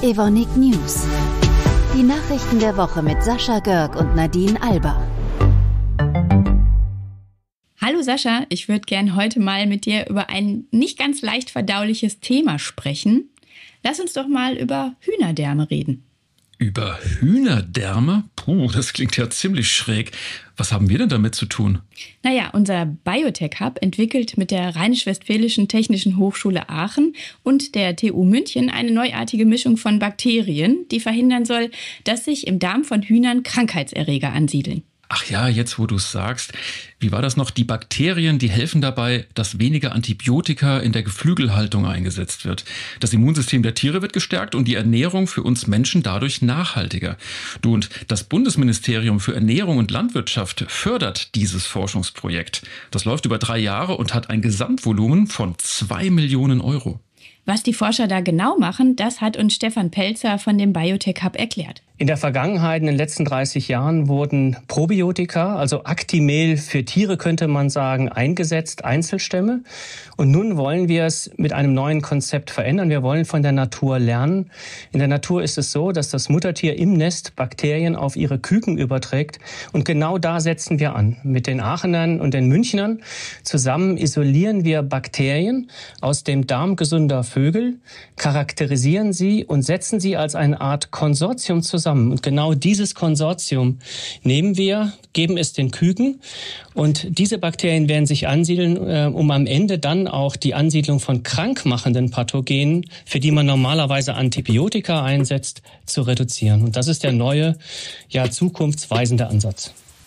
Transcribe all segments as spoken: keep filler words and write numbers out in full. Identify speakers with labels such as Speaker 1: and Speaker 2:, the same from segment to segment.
Speaker 1: Evonik News. Die Nachrichten der Woche mit Sascha Görg und Nadine Alba.
Speaker 2: Hallo Sascha, ich würde gern heute mal mit dir über ein nicht ganz leicht verdauliches Thema sprechen. Lass uns doch mal über Hühnerdärme reden.
Speaker 3: Über Hühnerdärme? Puh, das klingt ja ziemlich schräg. Was haben wir denn damit zu tun?
Speaker 2: Naja, unser Biotech-Hub entwickelt mit der Rheinisch-Westfälischen Technischen Hochschule Aachen und der T U München eine neuartige Mischung von Bakterien, die verhindern soll, dass sich im Darm von Hühnern Krankheitserreger ansiedeln.
Speaker 3: Ach ja, jetzt wo du es sagst. Wie war das noch? Die Bakterien, die helfen dabei, dass weniger Antibiotika in der Geflügelhaltung eingesetzt wird. Das Immunsystem der Tiere wird gestärkt und die Ernährung für uns Menschen dadurch nachhaltiger. Du, und das Bundesministerium für Ernährung und Landwirtschaft fördert dieses Forschungsprojekt. Das läuft über drei Jahre und hat ein Gesamtvolumen von zwei Millionen Euro.
Speaker 2: Was die Forscher da genau machen, das hat uns Stefan Pelzer von dem Biotech Hub erklärt.
Speaker 4: In der Vergangenheit, in den letzten dreißig Jahren, wurden Probiotika, also Actimel für Tiere, könnte man sagen, eingesetzt, Einzelstämme. Und nun wollen wir es mit einem neuen Konzept verändern. Wir wollen von der Natur lernen. In der Natur ist es so, dass das Muttertier im Nest Bakterien auf ihre Küken überträgt. Und genau da setzen wir an. Mit den Aachenern und den Münchnern zusammen isolieren wir Bakterien aus dem Darm gesunder Vögel, charakterisieren sie und setzen sie als eine Art Konsortium zusammen. Und genau dieses Konsortium nehmen wir, geben es den Küken und diese Bakterien werden sich ansiedeln, äh, um am Ende dann auch die Ansiedlung von krankmachenden Pathogenen, für die man normalerweise Antibiotika einsetzt, zu reduzieren. Und das ist der neue, ja, zukunftsweisende Ansatz.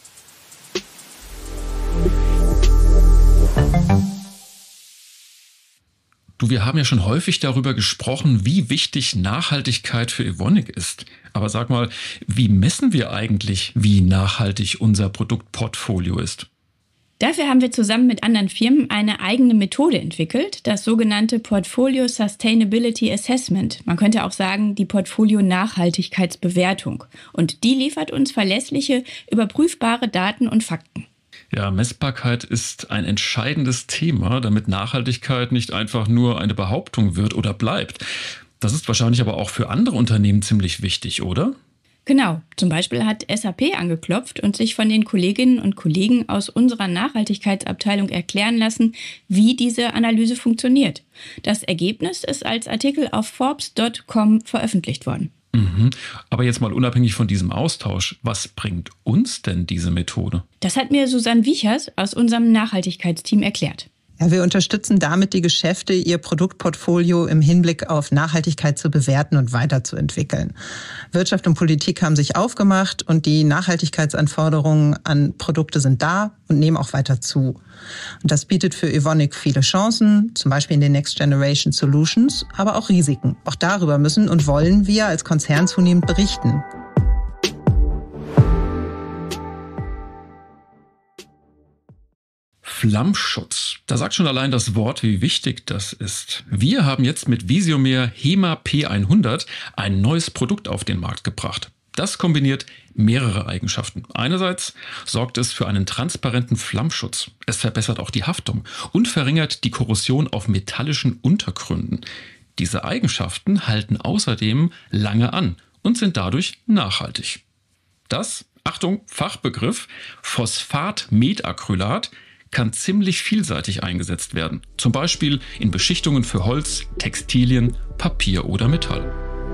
Speaker 3: Du, wir haben ja schon häufig darüber gesprochen, wie wichtig Nachhaltigkeit für Evonik ist. Aber sag mal, wie messen wir eigentlich, wie nachhaltig unser Produktportfolio ist?
Speaker 2: Dafür haben wir zusammen mit anderen Firmen eine eigene Methode entwickelt, das sogenannte Portfolio Sustainability Assessment. Man könnte auch sagen, die Portfolio Nachhaltigkeitsbewertung. Und die liefert uns verlässliche, überprüfbare Daten und Fakten.
Speaker 3: Ja, Messbarkeit ist ein entscheidendes Thema, damit Nachhaltigkeit nicht einfach nur eine Behauptung wird oder bleibt. Das ist wahrscheinlich aber auch für andere Unternehmen ziemlich wichtig, oder?
Speaker 2: Genau. Zum Beispiel hat S A P angeklopft und sich von den Kolleginnen und Kollegen aus unserer Nachhaltigkeitsabteilung erklären lassen, wie diese Analyse funktioniert. Das Ergebnis ist als Artikel auf Forbes Punkt com veröffentlicht worden.
Speaker 3: Mhm. Aber jetzt mal unabhängig von diesem Austausch, was bringt uns denn diese Methode?
Speaker 2: Das hat mir Susanne Wiechers aus unserem Nachhaltigkeitsteam erklärt.
Speaker 5: Ja, wir unterstützen damit die Geschäfte, ihr Produktportfolio im Hinblick auf Nachhaltigkeit zu bewerten und weiterzuentwickeln. Wirtschaft und Politik haben sich aufgemacht und die Nachhaltigkeitsanforderungen an Produkte sind da und nehmen auch weiter zu. Und das bietet für Evonik viele Chancen, zum Beispiel in den Next Generation Solutions, aber auch Risiken. Auch darüber müssen und wollen wir als Konzern zunehmend berichten.
Speaker 3: Flammschutz. Da sagt schon allein das Wort, wie wichtig das ist. Wir haben jetzt mit Visiomer HEMA P hundert ein neues Produkt auf den Markt gebracht. Das kombiniert mehrere Eigenschaften. Einerseits sorgt es für einen transparenten Flammschutz. Es verbessert auch die Haftung und verringert die Korrosion auf metallischen Untergründen. Diese Eigenschaften halten außerdem lange an und sind dadurch nachhaltig. Das, Achtung, Fachbegriff, Phosphat-Methacrylat, kann ziemlich vielseitig eingesetzt werden. Zum Beispiel in Beschichtungen für Holz, Textilien, Papier oder Metall.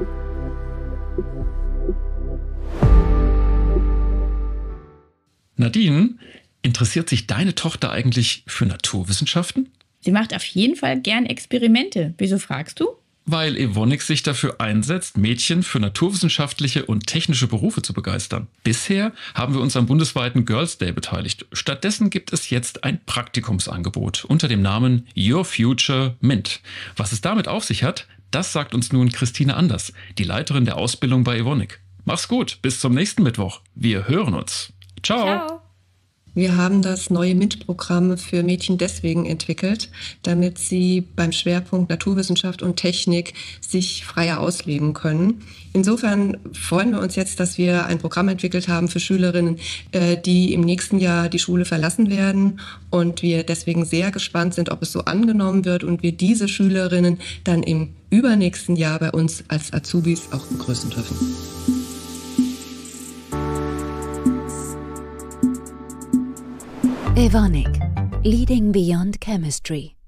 Speaker 3: Nadine, interessiert sich deine Tochter eigentlich für Naturwissenschaften?
Speaker 2: Sie macht auf jeden Fall gern Experimente. Wieso fragst du?
Speaker 3: Weil Evonik sich dafür einsetzt, Mädchen für naturwissenschaftliche und technische Berufe zu begeistern. Bisher haben wir uns am bundesweiten Girls Day beteiligt. Stattdessen gibt es jetzt ein Praktikumsangebot unter dem Namen Your Future Mint. Was es damit auf sich hat, das sagt uns nun Christine Anders, die Leiterin der Ausbildung bei Evonik. Mach's gut, bis zum nächsten Mittwoch. Wir hören uns. Ciao.
Speaker 2: Ciao.
Speaker 6: Wir haben das neue MINT-Programm für Mädchen deswegen entwickelt, damit sie beim Schwerpunkt Naturwissenschaft und Technik sich freier ausleben können. Insofern freuen wir uns jetzt, dass wir ein Programm entwickelt haben für Schülerinnen, die im nächsten Jahr die Schule verlassen werden und wir deswegen sehr gespannt sind, ob es so angenommen wird und wir diese Schülerinnen dann im übernächsten Jahr bei uns als Azubis auch begrüßen dürfen.
Speaker 1: Evonik, leading beyond chemistry.